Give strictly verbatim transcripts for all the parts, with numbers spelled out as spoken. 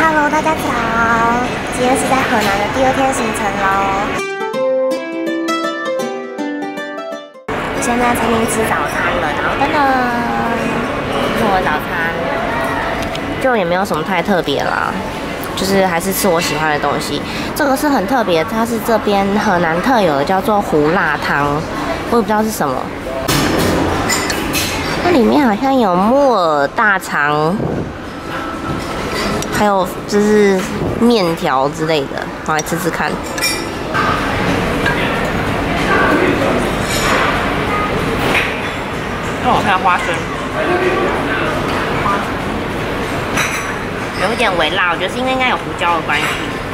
Hello， 大家早！今天是在河南的第二天行程喽。我现在在餐厅吃早餐了，然后噔噔，这是我的早餐，就也没有什么太特别啦，就是还是吃我喜欢的东西。这个是很特别，它是这边河南特有的，叫做胡辣汤，我也不知道是什么。它里面好像有木耳、大肠。 还有就是面条之类的，我来吃吃看。让我看花生，花生有一点微辣，我觉得是因为应该有胡椒的关系。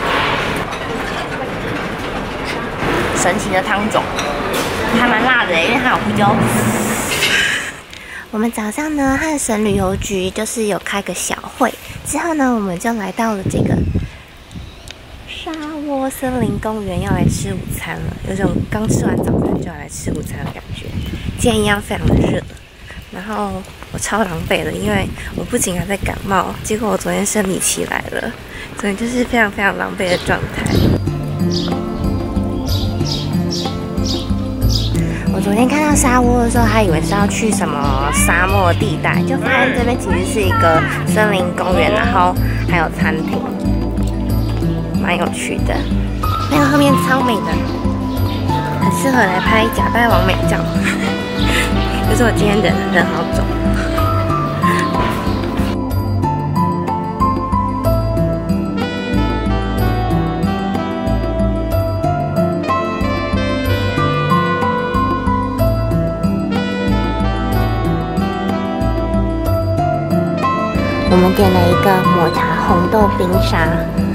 神奇的汤种，还蛮辣的，因为它有胡椒。我们早上呢，汉神旅游局就是有开个小会。 之后呢，我们就来到了这个沙窝森林公园，要来吃午餐了。有种刚吃完早餐就要来吃午餐的感觉。今天一样非常的热，然后我超狼狈的，因为我不仅还在感冒，结果我昨天生理期来了，所以就是非常非常狼狈的状态。我昨天看到沙窝的时候，还以为是要去什么沙漠地带，就发现这边其实是一个森林公园，然后还有餐厅，蛮有趣的。那个后面超美的，很适合来拍假扮完美照。可是我今天人人好肿。 我们点了一个抹茶红豆冰沙，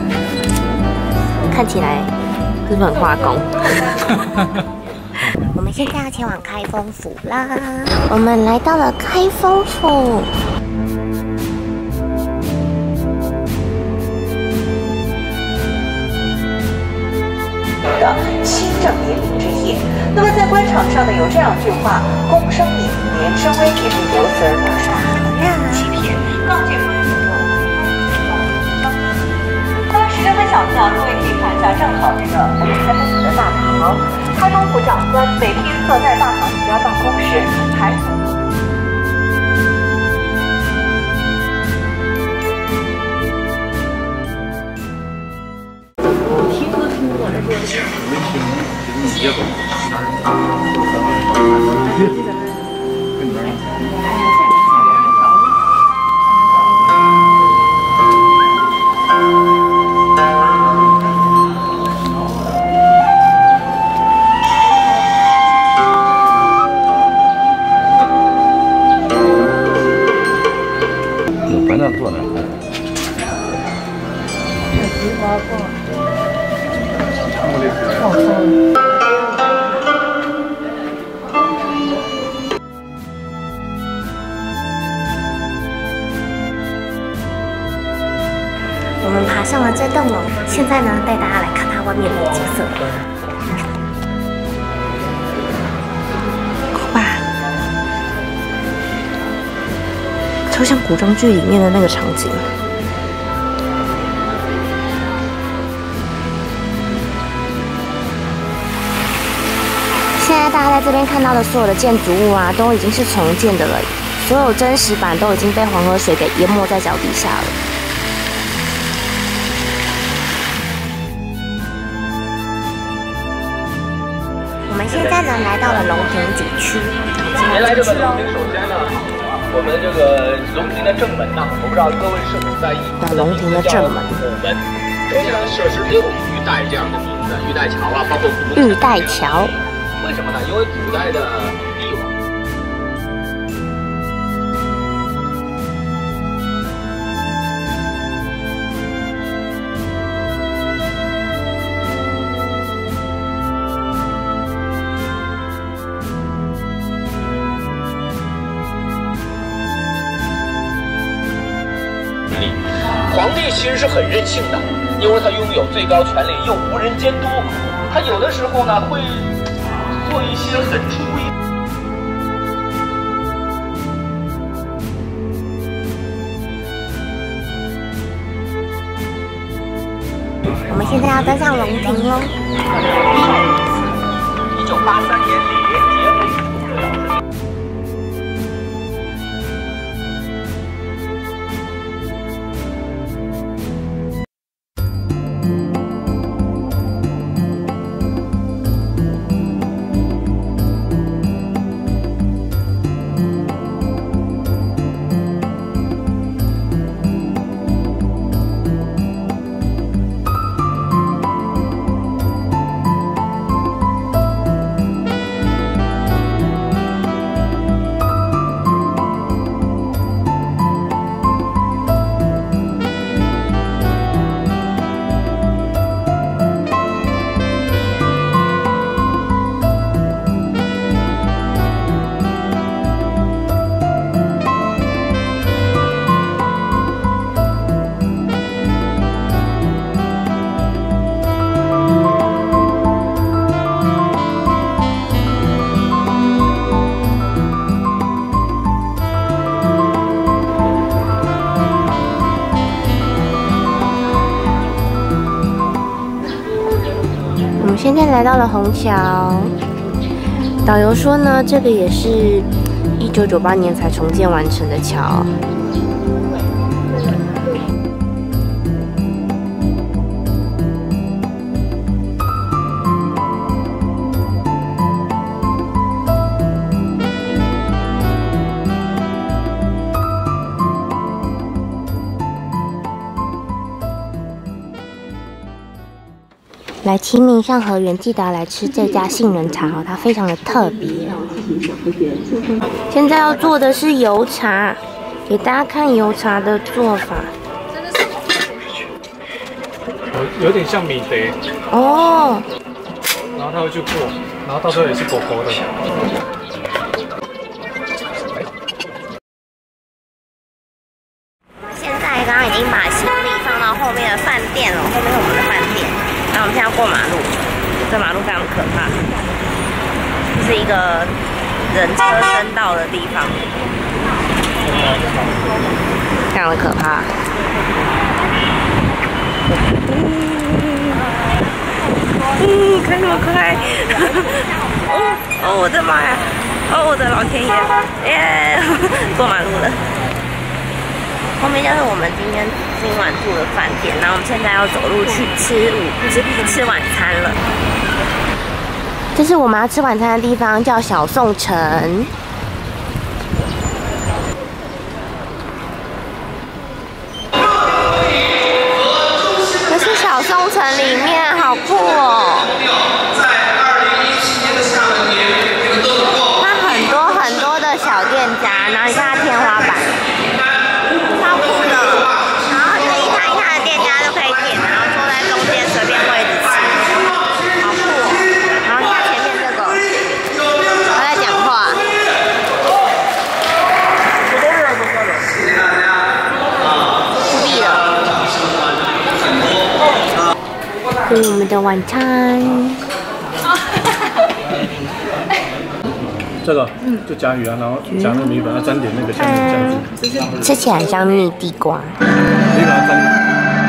看起来是不是很化工？我们现在要前往开封府啦！我们来到了开封府。 的清正年明之夜，那么在官场上呢，有这样一句话：“公生敏，年生危，必不由此而不善欺骗。” 告诫朋友们，那么时间分享一下，各位可以看一下，正好这个我们开封府的大堂，开封府长官每天坐在大堂里边办公室，还从。 我们爬上了这栋楼，现在呢，带大家来看它外面的景色。酷吧？超像古装剧里面的那个场景。现在大家在这边看到的所有的建筑物啊，都已经是重建的了，所有真实版都已经被黄河水给淹没在脚底下了。 我们现在呢来到了龙亭景区， 前来这个龙亭，首先呢，我们这个龙亭的正门呢，我不知道各位是否在意。 到龙亭的正门， 虎门，这呢设施里有玉带这样的名字，玉带桥啊，包括玉带桥。 为什么呢？因为古代的帝王。 皇帝其实是很任性的，因为他拥有最高权力，又无人监督。他有的时候呢会做一些很出乎意。 现在要登上龙庭喽。 一九八三年李连杰为主角导致。 现在来到了虹桥，导游说呢，这个也是一九九八年才重建完成的桥。来清明上河园，记得要来吃这家杏仁茶哦，它非常的特别。现在要做的是油茶，给大家看油茶的做法。 有有点像米蝶哦， 然后它会去过，然后到时候也是果果的。 现在刚刚已经把行李放到后面的饭店了，后面是我们的饭店。那我们现在要过马路，这马路非常可怕，这是一个人车争道的地方，非常的可怕。嗯，开那么快！哦哦，我的妈呀！哦，我的老天爷！耶，过马路了。后面就是我们今天今晚住的饭店，然后我们现在要走路去吃午吃吃晚餐了。这是我们要吃晚餐的地方，叫小宋城。这是小宋城里面，好酷哦！它很多很多的小店家，然后你看它天花板。这是我们的晚餐。 这个，嗯，就加鱼啊，然后加那个米粉，要沾点那个香米酱汁， 吃起来像蜜地瓜。 可以把它沾。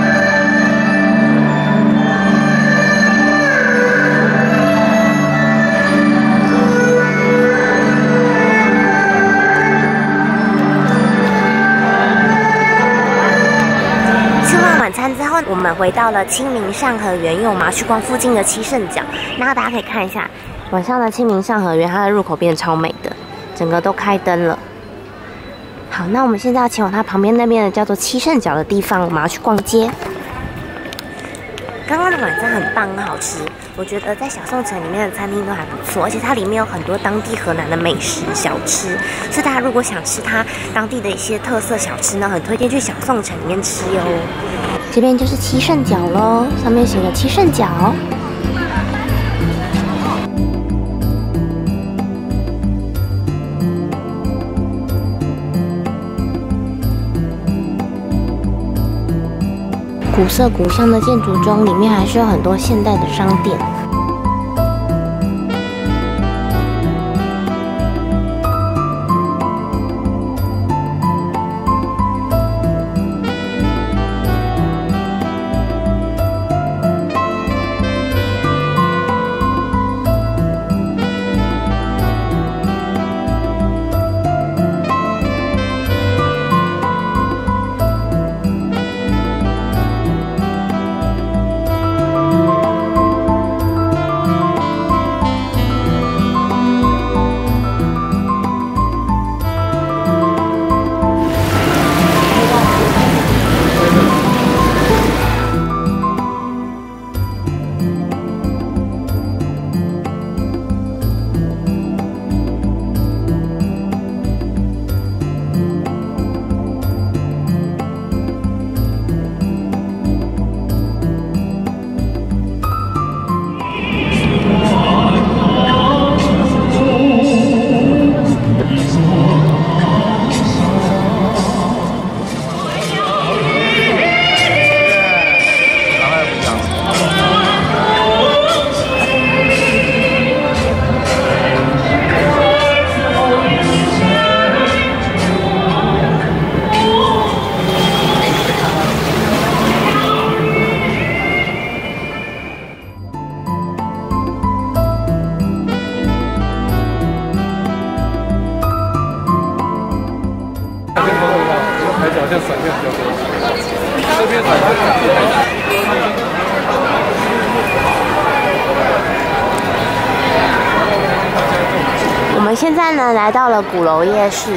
之后我们回到了清明上河园，因为我们要去逛附近的七圣角。然后大家可以看一下晚上的清明上河园，它的入口变得超美的，整个都开灯了。好，那我们现在要前往它旁边那边的叫做七圣角的地方，我们要去逛街。刚刚的晚餐很棒，很好吃。我觉得在小宋城里面的餐厅都还不错，而且它里面有很多当地河南的美食小吃，所以大家如果想吃它当地的一些特色小吃呢，很推荐去小宋城里面吃哟。这边就是七圣角咯，上面写了七圣角。古色古香的建筑中，里面还是有很多现代的商店。 我们现在呢来到了鼓楼夜市。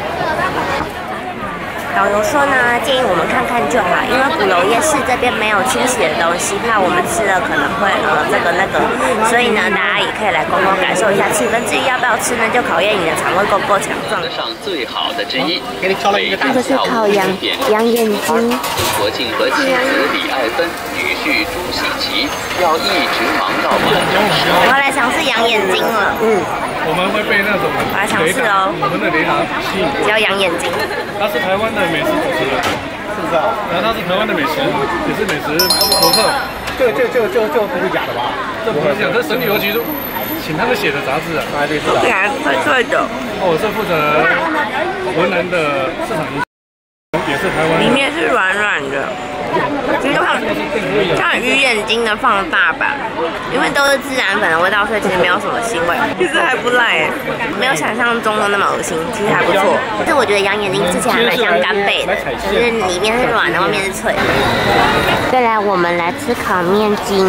导游说呢，建议我们看看就好，因为鼓楼夜市这边没有清洗的东西，怕我们吃了可能会呃这个那个，所以呢，大家也可以来观光感受一下气氛。至于要不要吃呢，就考验你的肠胃够不够强壮。 上最好的之一， 这个是烤羊羊眼睛。 国庆和妻子李爱芬、女婿朱喜琪要一直忙到晚上十我要来尝试羊眼睛了，嗯。 我们会被那种我来尝试哦， 我们的雷达吸引。 叫羊眼睛。 他是台湾的美食主持人，是不是啊？然后他是台湾的美食，也是美食模特。这这这这这不是假的吧？这不是假，这省旅游局都请他们写的杂志啊，大家对知道。 脆脆的。 哦，我是负责文人的市场营销，也是台湾。 里面是软软的。其实像像鱼眼睛的放大版，因为都是孜然粉的味道，所以其实没有什么腥味，其实还不赖哎，没有想象中的那么恶心，其实还不错。但是我觉得羊眼睛吃起来还蛮像干贝的，就是里面是软的，外面是脆的。再来，我们来吃烤面筋，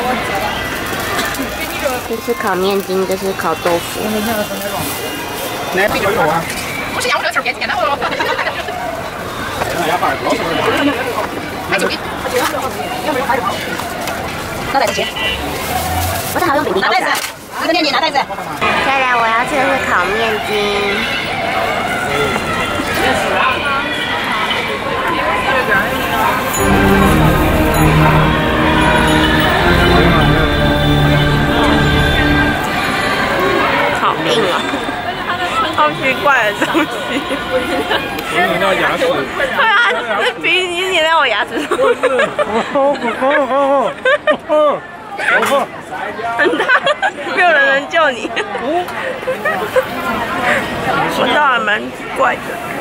这是烤面筋，这是烤豆腐。 来，啤酒有啊。不是羊肉，这别钱的哦。买酒瓶，拿袋子去。 我这还用笔拿袋子，这个面筋拿袋子。 再来，我要吃的是烤面筋。好硬啊！好奇怪的东西。 粘到牙齿。 对啊，那鼻已经粘在我牙齿上。 不是，哦哦哦哦哦！ 很大，没有人能救你。味道还蛮怪的。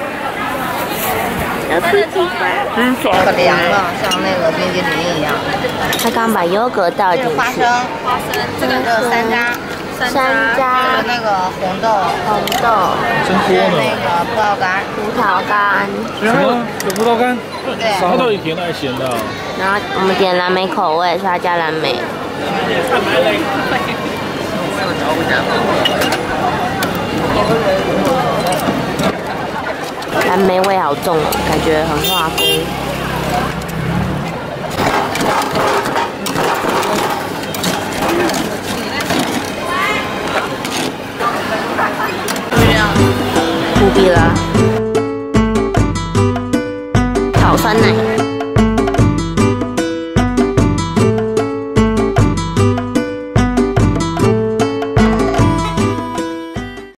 嗯，可凉了，像那个冰激凌一样。 他刚把优格倒进去。 花生，花生，这个是山楂。 山楂， 那个红豆， 红豆， 真多呢。 那个葡萄干， 葡萄干， 什么？有葡萄干？ 对。 啥都有甜的还是咸的？ 然后我们点蓝莓口味，所以它加蓝莓。蓝莓味好重哦，感覺很化工。不必了，烤酸奶。